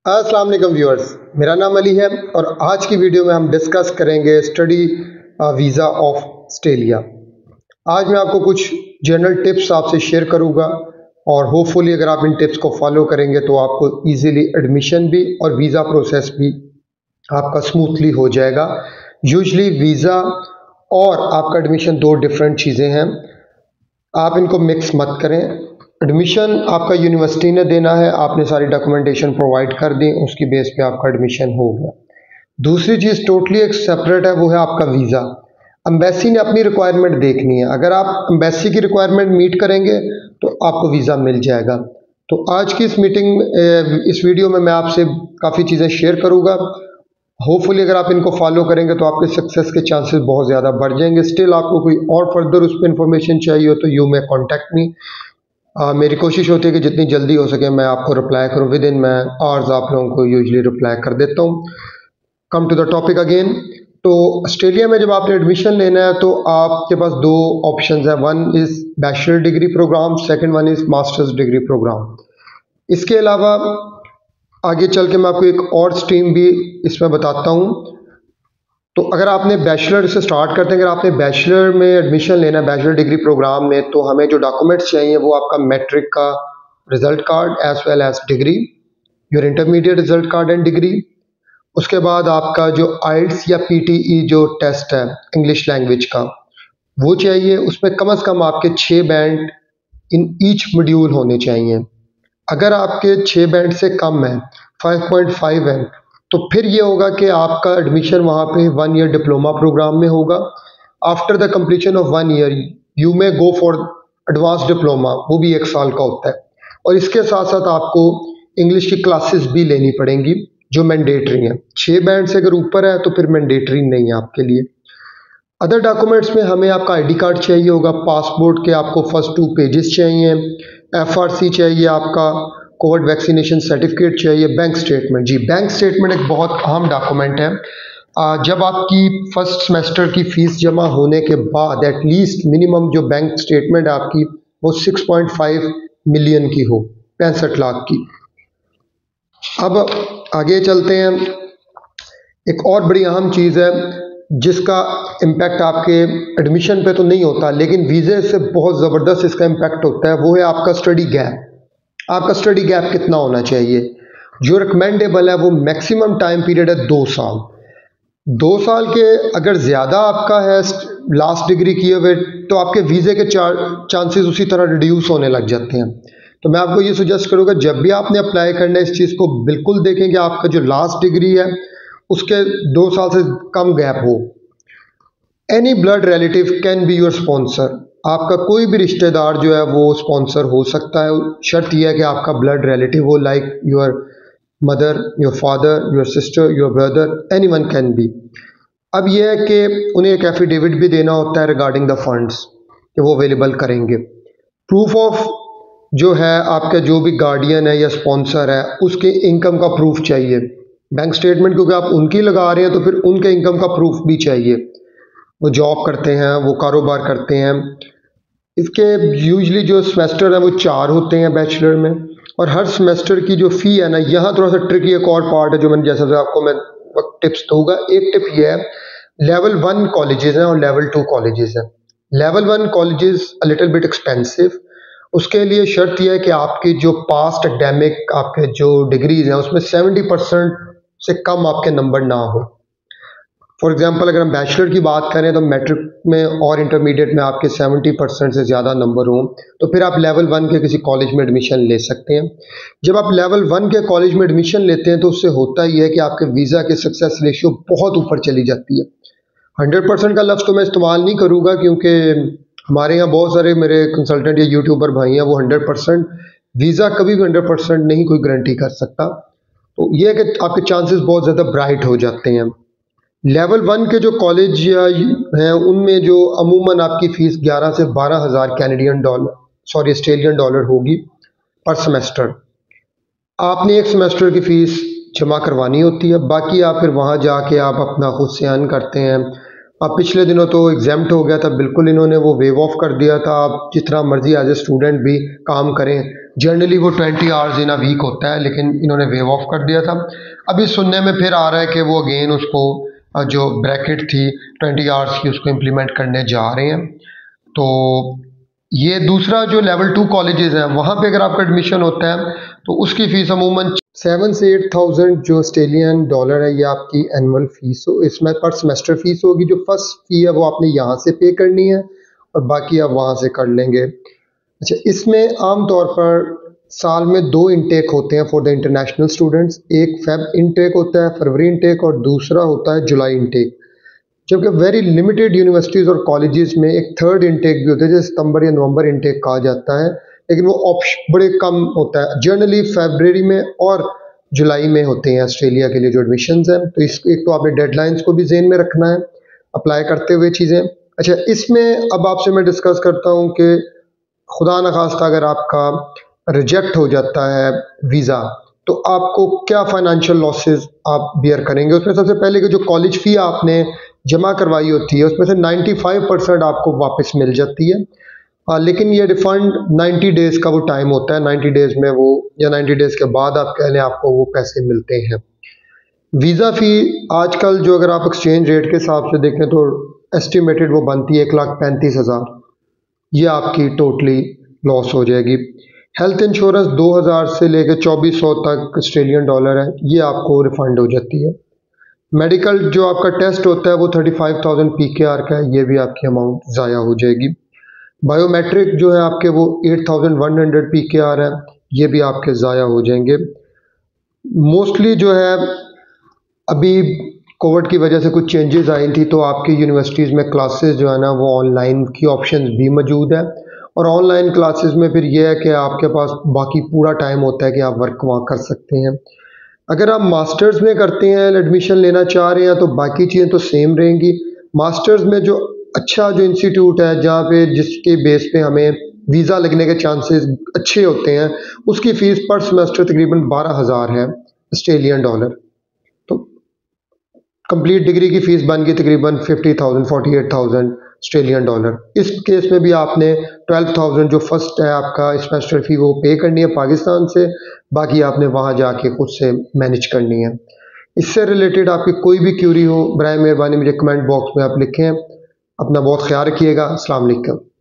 अस्सलाम वालेकुम व्यूअर्स, मेरा नाम अली है और आज की वीडियो में हम डिस्कस करेंगे स्टडी वीज़ा ऑफ ऑस्ट्रेलिया। आज मैं आपको कुछ जनरल टिप्स आपसे शेयर करूंगा और होपफुली अगर आप इन टिप्स को फॉलो करेंगे तो आपको इजीली एडमिशन भी और वीज़ा प्रोसेस भी आपका स्मूथली हो जाएगा। यूजुअली वीज़ा और आपका एडमिशन दो डिफरेंट चीज़ें हैं, आप इनको मिक्स मत करें। एडमिशन आपका यूनिवर्सिटी ने देना है, आपने सारी डॉक्यूमेंटेशन प्रोवाइड कर दी, उसकी बेस पे आपका एडमिशन हो गया। दूसरी चीज़ टोटली एक सेपरेट है, वो है आपका वीज़ा। एम्बेसी ने अपनी रिक्वायरमेंट देखनी है, अगर आप एम्बेसी की रिक्वायरमेंट मीट करेंगे तो आपको वीज़ा मिल जाएगा। तो आज की इस वीडियो में मैं आपसे काफ़ी चीज़ें शेयर करूँगा। होपफुली अगर आप इनको फॉलो करेंगे तो आपके सक्सेस के चांसेस बहुत ज़्यादा बढ़ जाएंगे। स्टिल आपको कोई और फर्दर उस पर इंफॉर्मेशन चाहिए हो तो यू मे कॉन्टैक्ट मी। मेरी कोशिश होती है कि जितनी जल्दी हो सके मैं आपको रिप्लाई करूं, विद इन मैं आवर्स आप लोगों को यूजुअली रिप्लाई कर देता हूं। Come to the topic again. तो ऑस्ट्रेलिया में जब आपने एडमिशन लेना है तो आपके पास दो ऑप्शंस हैं, one is bachelor degree program, second one is masters degree program. इसके अलावा आगे चल के मैं आपको एक और स्ट्रीम भी इसमें बताता हूँ। तो अगर आपने बैचलर से स्टार्ट करते हैं, अगर आपने बैचलर में एडमिशन लेना है बैचलर डिग्री प्रोग्राम में, तो हमें जो डॉक्यूमेंट्स चाहिए वो आपका मैट्रिक का result card as well as degree, your intermediate result card and degree. उसके बाद आपका जो आइल्स या पीटीई जो टेस्ट है इंग्लिश लैंग्वेज का वो चाहिए। उसमें कम से कम आपके 6 बैंड इन ईच मॉड्यूल होने चाहिए। अगर आपके 6 बैंड से कम है, 5.5 है, तो फिर ये होगा कि आपका एडमिशन वहाँ पे 1 ईयर डिप्लोमा प्रोग्राम में होगा। After the completion of 1 year you may go for advance diploma, वो भी 1 साल का होता है। और इसके साथ साथ आपको इंग्लिश की क्लासेस भी लेनी पड़ेंगी जो मैंडेटरी हैं। 6 बैंड से अगर ऊपर है तो फिर मैंडेटरी नहीं है आपके लिए। अदर डॉक्यूमेंट्स में हमें आपका आईडी कार्ड चाहिए होगा, पासपोर्ट के आपको फर्स्ट 2 पेजेस चाहिए, एफआरसी चाहिए, आपका कोविड वैक्सीनेशन सर्टिफिकेट चाहिए, बैंक स्टेटमेंट। जी, बैंक स्टेटमेंट एक बहुत अहम डॉक्यूमेंट है। जब आपकी फर्स्ट सेमेस्टर की फ़ीस जमा होने के बाद एटलीस्ट मिनिमम जो बैंक स्टेटमेंट है आपकी वो 6.5 मिलियन की हो, 65 लाख की। अब आगे चलते हैं। एक और बड़ी अहम चीज़ है जिसका इम्पैक्ट आपके एडमिशन पे तो नहीं होता लेकिन वीज़े से बहुत ज़बरदस्त इसका इम्पैक्ट होता है, वो है आपका स्टडी गैप। आपका स्टडी गैप कितना होना चाहिए? जो रिकमेंडेबल है वो मैक्सिमम टाइम पीरियड है 2 साल। 2 साल के अगर ज़्यादा आपका है लास्ट डिग्री किए हुए तो आपके वीज़े के चांसेस उसी तरह रिड्यूस होने लग जाते हैं। तो मैं आपको ये सजेस्ट करूँगा जब भी आपने अप्लाई करना है इस चीज़ को बिल्कुल देखें कि आपका जो लास्ट डिग्री है उसके 2 साल से कम गैप हो। Any blood relative can be your sponsor. आपका कोई भी रिश्तेदार जो है वो स्पॉन्सर हो सकता है। शर्त यह है कि आपका ब्लड रिलेटिव हो, like your mother, your father, your sister, your brother, anyone can be. अब यह है कि उन्हें एक एफिडेविट भी देना होता है रिगार्डिंग द फंड्स कि वो अवेलेबल करेंगे। प्रूफ ऑफ जो है आपका जो भी गार्डियन है या स्पॉन्सर है उसके इनकम का प्रूफ चाहिए। बैंक स्टेटमेंट क्योंकि आप उनकी लगा रहे हैं तो फिर उनके इनकम का प्रूफ भी चाहिए। वो जॉब करते हैं, वो कारोबार करते हैं। इसके यूजुअली जो सेमेस्टर है वो 4 होते हैं बैचलर में, और हर सेमेस्टर की जो फ़ी है ना, यहाँ थोड़ा सा ट्रिकी एक और पार्ट है जो मैंने जैसा आपको मैं टिप्स दूंगा। एक टिप ये है, लेवल 1 कॉलेजेस हैं और लेवल 2 कॉलेजेस हैं। Level 1 colleges a little bit expensive. उसके लिए शर्त यह है कि आपकी जो पास्ट एकेडमिक आपके जो डिग्रीज हैं उसमें 70% से कम आपके नंबर ना हो। फॉर एग्जांपल अगर हम बैचलर की बात करें तो मैट्रिक में और इंटरमीडिएट में आपके 70% से ज़्यादा नंबर हों तो फिर आप लेवल 1 के किसी कॉलेज में एडमिशन ले सकते हैं। जब आप लेवल 1 के कॉलेज में एडमिशन लेते हैं तो उससे होता ही है कि आपके वीज़ा की सक्सेस रेशियो बहुत ऊपर चली जाती है। 100% का लफ्ज़ तो मैं इस्तेमाल नहीं करूँगा क्योंकि हमारे यहाँ बहुत सारे मेरे कंसल्टेंट या यूट्यूबर भाई हैं, वो 100% वीज़ा कभी भी 100% नहीं कोई गारंटी कर सकता। तो ये है कि आपके चांसेस बहुत ज़्यादा ब्राइट हो जाते हैं। लेवल 1 के जो कॉलेज हैं उनमें जो अमूमन आपकी फ़ीस 11 से 12 हज़ार ऑस्ट्रेलियन डॉलर होगी पर सेमेस्टर। आपने एक सेमेस्टर की फ़ीस जमा करवानी होती है, बाकी आप फिर वहाँ जाके आप अपना खुद से अर्न करते हैं। अब पिछले दिनों तो एग्जाम्प्ट हो गया था, बिल्कुल इन्होंने वो वेव ऑफ कर दिया था, आप जिस तरह मर्जी एज ए स्टूडेंट भी काम करें। जनरली वो 20 आवर्स इन अ वीक होता है, लेकिन इन्होंने वेव ऑफ कर दिया था। अभी सुनने में फिर आ रहा है कि वो अगेन उसको जो ब्रैकेट थी 20 आवर्स की उसको इम्प्लीमेंट करने जा रहे हैं। तो ये दूसरा जो लेवल 2 कॉलेजेस हैं वहाँ पे अगर आपका एडमिशन होता है तो उसकी फ़ीस अमूमन 7 से 8,000 जो ऑस्ट्रेलियन डॉलर है, ये आपकी एनुअल फ़ीस हो, इसमें पर सेमेस्टर फ़ीस होगी। जो फर्स्ट फ़ी है वो आपने यहाँ से पे करनी है और बाकी आप वहाँ से कर लेंगे। अच्छा, इसमें आम तौर पर साल में 2 इनटेक होते हैं फॉर द इंटरनेशनल स्टूडेंट्स। एक फेब इनटेक होता है, फरवरी इनटेक, और दूसरा होता है जुलाई इनटेक। जबकि वेरी लिमिटेड यूनिवर्सिटीज़ और कॉलेजेस में एक थर्ड इनटेक भी होता है, जिसे सितंबर या नवंबर इनटेक कहा जाता है, लेकिन वो ऑप्शन बड़े कम होता है। जनरली फरवरी में और जुलाई में होते हैं ऑस्ट्रेलिया के लिए जो एडमिशन्स हैं। तो इस एक तो आपने डेडलाइंस को भी ज़हन में रखना है अप्लाई करते हुए चीज़ें। अच्छा, इसमें अब आपसे मैं डिस्कस करता हूँ कि खुदा न खास्ता अगर आपका रिजेक्ट हो जाता है वीज़ा तो आपको क्या फाइनेंशियल लॉसेस आप बियर करेंगे। उसमें सबसे पहले कि जो कॉलेज फ़ी आपने जमा करवाई होती है उसमें से 95% आपको वापस मिल जाती है। लेकिन ये रिफ़ंड 90 डेज़ का वो टाइम होता है, 90 डेज़ में वो, या 90 डेज़ के बाद आप कह लें, आपको वो पैसे मिलते हैं। वीज़ा फ़ी आजकल जो अगर आप एक्सचेंज रेट के हिसाब से देखें तो एस्टिमेटेड वो बनती है 1,35,000। ये आपकी टोटली लॉस हो जाएगी। हेल्थ इंश्योरेंस 2,000 से लेकर 2,400 तक ऑस्ट्रेलियन डॉलर है, ये आपको रिफ़ंड हो जाती है। मेडिकल जो आपका टेस्ट होता है वो 35,000 PKR का है, ये भी आपकी अमाउंट ज़ाया हो जाएगी। बायोमेट्रिक जो है आपके वो 8,100 PKR है, ये भी आपके ज़ाया हो जाएंगे। मोस्टली जो है अभी कोविड की वजह से कुछ चेंजेस आई थी, तो आपकी यूनिवर्सिटीज़ में क्लासेस जो है ना वो ऑनलाइन की ऑप्शंस भी मौजूद है। और ऑनलाइन क्लासेस में फिर ये है कि आपके पास बाकी पूरा टाइम होता है कि आप वर्क वहाँ कर सकते हैं। अगर आप मास्टर्स में करते हैं, एडमिशन लेना चाह रहे हैं, तो बाकी चीज़ें तो सेम रहेंगी। मास्टर्स में जो अच्छा जो इंस्टीट्यूट है जहाँ पे जिसके बेस पे हमें वीज़ा लगने के चांसेस अच्छे होते हैं, उसकी फ़ीस पर सेमेस्टर तकरीबन 12,000 है ऑस्ट्रेलियन डॉलर। तो कंप्लीट डिग्री की फ़ीस बन गई तकरीबन 50,000 48,000 ऑस्ट्रेलियन डॉलर। इस केस में भी आपने 12,000 जो फर्स्ट है आपका सेमेस्टर फ़ी वो पे करनी है पाकिस्तान से, बाकी आपने वहाँ जाके खुद से मैनेज करनी है। इससे रिलेटेड आपकी कोई भी क्यूरी हो, बराए मेहरबानी मुझे कमेंट बॉक्स में आप लिखें। अपना बहुत ख्याल रखिएगा। अस्सलाम वालेकुम।